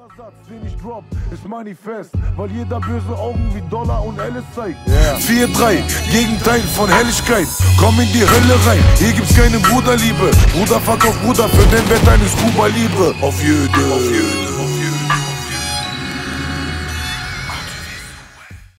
Jeder Satz, den ich drop, ist manifest, weil jeder böse Augen wie Dollar und Alice zeigt. 4-3, Gegenteil von Helligkeit. Komm in die Hölle rein, hier gibt's keine Bruderliebe. Bruder verkauft Bruder für den Wert eines Kuba Libre. Auf Jüde.